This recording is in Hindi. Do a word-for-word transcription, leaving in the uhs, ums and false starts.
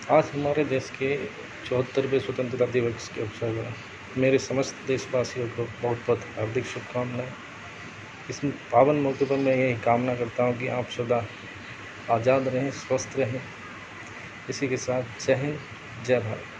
आज हमारे देश के चौहत्तरवें स्वतंत्रता दिवस के अवसर पर मेरे समस्त देशवासियों को बहुत बहुत हार्दिक शुभकामनाएं। इस पावन मौके पर मैं यही कामना करता हूं कि आप सदा आज़ाद रहें, स्वस्थ रहें। इसी के साथ जय हिंद, जय भारत।